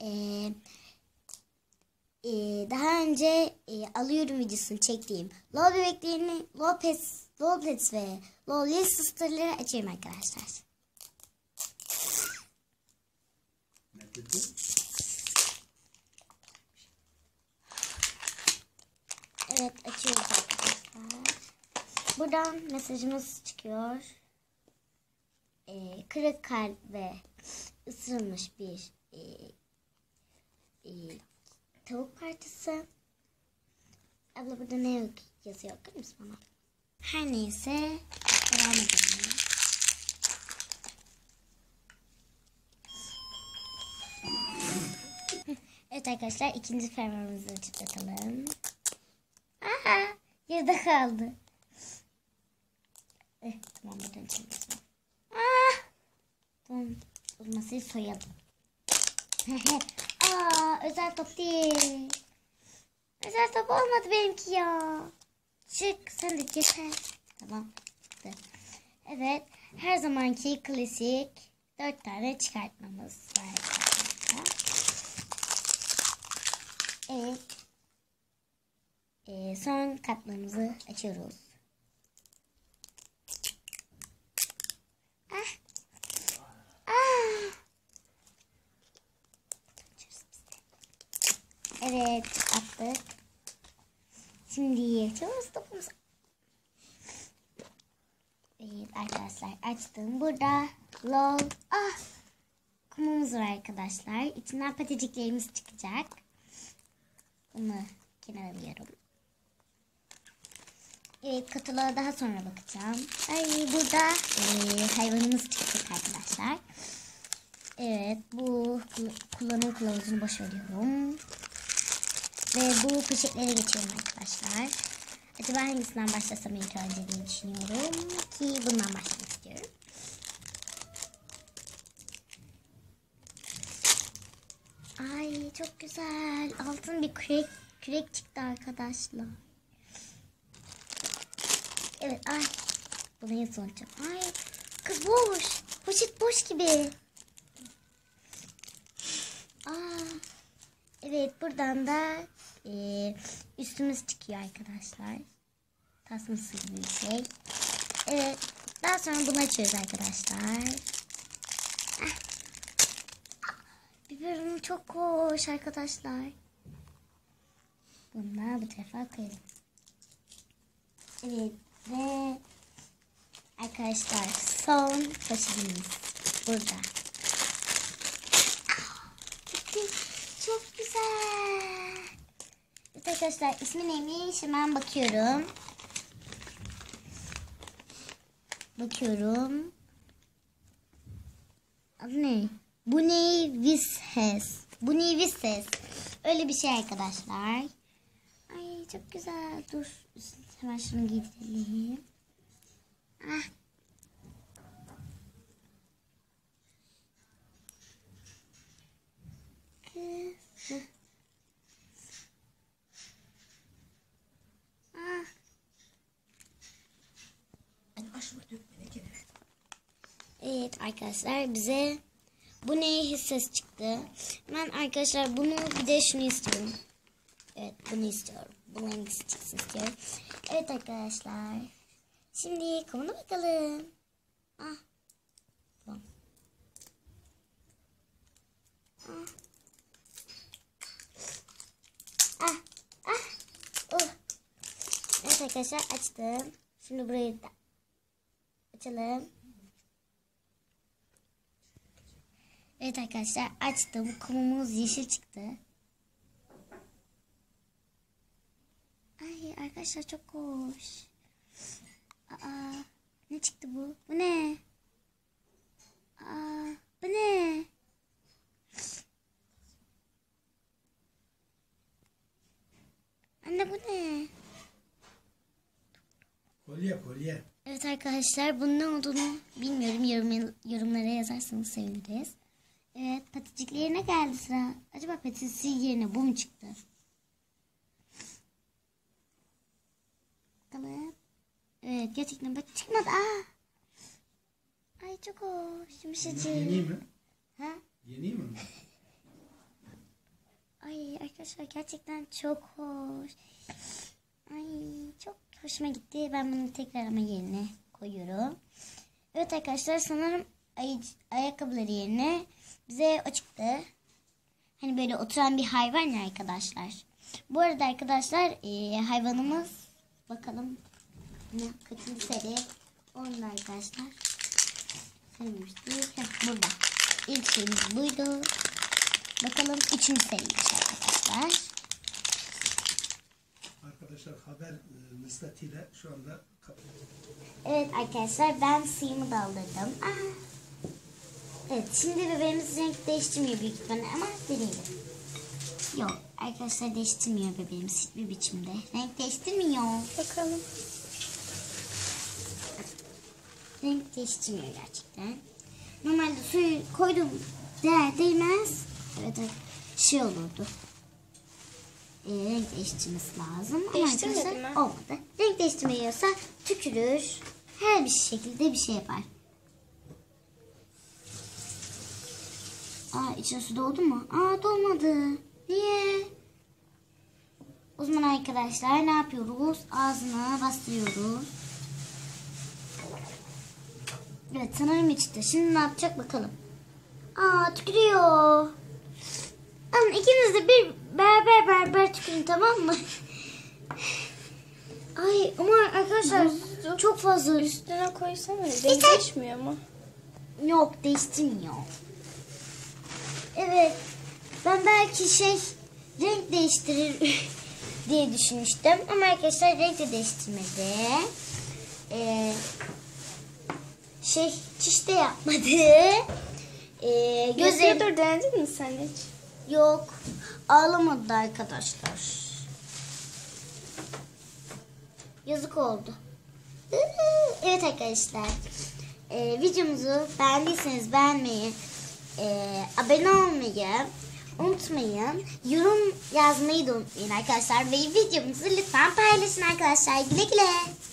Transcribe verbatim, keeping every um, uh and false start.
e, e, daha önce e, alıyorum videosunu çektiğim LOL bebeklerini, LOL Pets, LOL Pets ve LOL Little Sister'ları açıyorum arkadaşlar. Evet, açıyoruz arkadaşlar. Buradan mesajımız çıkıyor. Ee, kırık kalp ve ısırılmış bir e, e, tavuk parçası. Abla burada ne yok yazıyor, okur musun bana? Her neyse, devam edelim. Evet arkadaşlar, ikinci fermuarımızı çıtlatalım. Aha, yarıda kaldı. Eh, tamam, buradan çıkmasın. Ah, tamam, o masayı soyalım. Aa, özel top değil. Özel top olmadı benimki ya. Çık, sen de yeter. Tamam. Evet, her zamanki klasik dört tane çıkartmamız var. Evet. Ee, son katmanımızı açıyoruz. Ah. Ah. Evet, attık. Şimdi açıyoruz topumuzu. Evet arkadaşlar, açtım. Burada LOL ah kumumuz var arkadaşlar. İçinden paticiklerimiz çıkacak. Bunu kenara alıyorum. Evet, kataloğa daha sonra bakacağım. Ay, burada e, hayvanımız çıkacak arkadaşlar. Evet, bu kullanım kılavuzunu boş veriyorum. Ve bu poşetlere geçiyorum arkadaşlar. Acaba hangisinden başlasam ilk önce diye düşünüyorum ki bundan başlamak istiyorum. Ay, çok güzel. Altın bir kürek, kürek çıktı arkadaşlar. Evet, ay. Bunu en son açacağım. Ay, kız boş. Poşet boş gibi. Aa, evet, buradan da e, üstümüz çıkıyor arkadaşlar. Tasması gibi bir şey. Evet, daha sonra bunu açıyoruz arkadaşlar. Ah. Biberonum çok hoş arkadaşlar. Bunu da bu tarafa koyalım. Evet ve arkadaşlar son poşetimiz burada. Çok güzel. Evet arkadaşlar, ismi neymiş hemen bakıyorum. Bakıyorum. Adı ne? Bu ne? Vishes. Bu ne? Vishes. Öyle bir şey arkadaşlar. Ay, çok güzel. Dur. Hemen şunu giydirelim. Ah. Kız. Ah. Evet arkadaşlar, bize bu neye ses çıktı. Ben arkadaşlar bunu bir de şunu istiyorum. Evet, bunu istiyorum. Bunun hangisi çıksın istiyorum. Evet arkadaşlar. Şimdi kumuna bakalım. Ah. Tamam. Ah. Ah. Ah. Oh. Evet arkadaşlar, açtım. Şimdi burayı da açalım. Evet arkadaşlar, açtım. Kumumuz yeşil çıktı. Ay arkadaşlar, çok hoş. Aa, ne çıktı bu? Bu ne? Aa, bu ne? Anne, bu ne? Kolye kolye. Evet arkadaşlar, bunun ne olduğunu bilmiyorum. Yorum, yorumlara yazarsanız seviniriz. Evet, paticiklerine geldi sıra. Acaba patisi yerine bu mu çıktı? Bakalım. Evet, gerçekten bak çıkmadı. Aa. Ay, çok hoş. Yumuşacık. Yeni mi? Ha? Yeni mi? arkadaşlar gerçekten çok hoş. Ay çok hoşuma gitti. Ben bunu tekrar ama yerine koyuyorum. Evet arkadaşlar sanırım ay ayakkabıları yerine bize o çıktı. Hani böyle oturan bir hayvan ya arkadaşlar. Bu arada arkadaşlar e, hayvanımız bakalım ne kaçıncı seri onun arkadaşlar. Söylemiştik. Heh, burada. İlk şeyimiz buydu. Bakalım üçüncü seriymiş arkadaşlar. Arkadaşlar haber nispetiyle şu anda Evet arkadaşlar ben suyumu daldırdım. Aha. Evet şimdi bebeğimiz renk değiştirmiyor büyük ihtimalle ama deneyelim. Yok arkadaşlar değiştirmiyor bebeğimiz hiçbir biçimde. Renk değiştirmiyor. Bakalım. Renk değiştirmiyor gerçekten. Normalde suyu koydum değer değmez. Evet şey olurdu. E, renk değiştirmesi lazım. Ama Değiştirmedi arkadaşlar mi? olmadı. Renk değiştirmiyorsa tükürür. Her bir şekilde bir şey yapar. Aa içine su doldu mu? Aa dolmadı. Niye? O zaman arkadaşlar ne yapıyoruz? Ağzına bastırıyoruz. Evet sanırım içti. Şimdi ne yapacak bakalım. Aa tükürüyor. Ama ikiniz de bir beraber beraber tükürün tamam mı? Ay ama arkadaşlar Buzlu. çok fazla. Üstüne koysana. Renk değişmiyor mu? Yok değiştirmiyor. Evet ben belki şey renk değiştirir diye düşünmüştüm. Ama arkadaşlar renk de değiştirmedi. Ee, şey çiş de yapmadı. Ee, gözleri Gözleri denedin mi sen hiç? yok. Ağlamadı arkadaşlar. Yazık oldu. Evet arkadaşlar. Ee, videomuzu beğendiyseniz beğenmeyi, e, abone olmayı unutmayın. Yorum yazmayı da unutmayın arkadaşlar. Ve videomuzu lütfen paylaşın arkadaşlar. Güle güle.